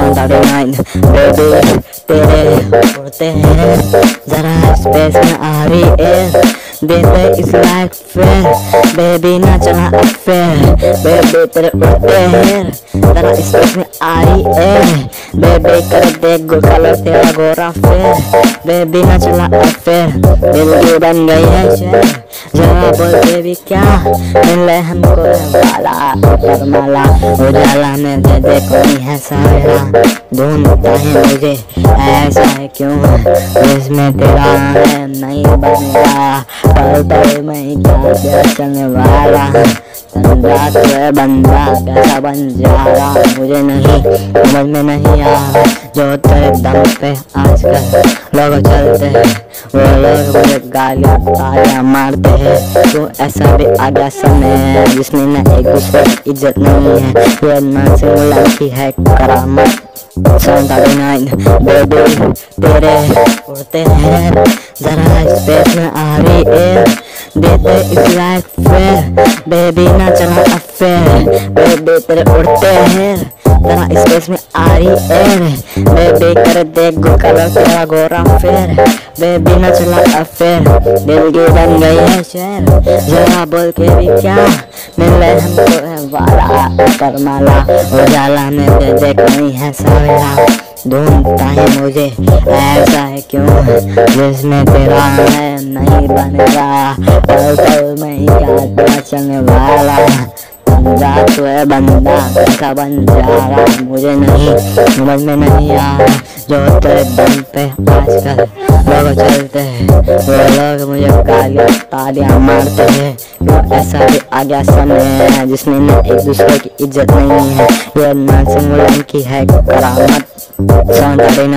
Baby तेरे उड़ते हैं जरा स्पेस में आ रही है देते इस लाइक फेर बेबी ना चला अफेयर बेबी तेरे उड़ते हैं जरा स्पेस में आ रही है बेबी कर देख गो कलर तेरा गोरा फेर बेबी ना चला अफेयर दिल की बन गई है शेर जरा बोल बेबी क्या मिले हमको वाला ऊपर माला उजाला में दे दे कोई है सारा ढूंढता है मुझे ऐसा है क्यों इसमें तेरा है नहीं बनेगा पल पल में क्या चलने वाला तंजा तो बंदा कैसा बन जा रहा मुझे नहीं समझ में नहीं आ जो तेरे दम पे आजकल लोग चलते हैं वो लोग मुझे गालियाँ तालियाँ मारते हैं तो ऐसा भी आ गया समय जिसमें न एक दूसरे की इज्जत नहीं है ये MOMOLAND की है करामत बेबी तेरे उड़ते हैं जरा स्पेस में आ रही है देते इस लाइक फेर बेबी ना चला अफेयर बेबी तेरे उड़ते हैं जरा स्पेस में आ रही है बेबी कर देख गो कलर तेरा गोरा फेर बेबी ना चला अफेयर दिल की बन गई है शेर जरा बोल के भी क्या मिले हमको है वाला ऊपर माला उजाला में दे दे कोई है सवेरा ढूंढता है मुझे ऐसा है क्यों जिसमें तेरा है नहीं बनेगा पल पल में क्या चलने वाला तंजा तो है बंदा कैसा बन जा रहा मुझे नहीं समझ में नहीं आ जो तेरे दम पे आजकल लोग चलते हैं वो लोग मुझे गालियाँ तालियाँ मारते हैं तो ऐसा भी आ गया समय जिसमें न एक दूसरे की इज्जत नहीं है ये MOMOLAND की है करामत।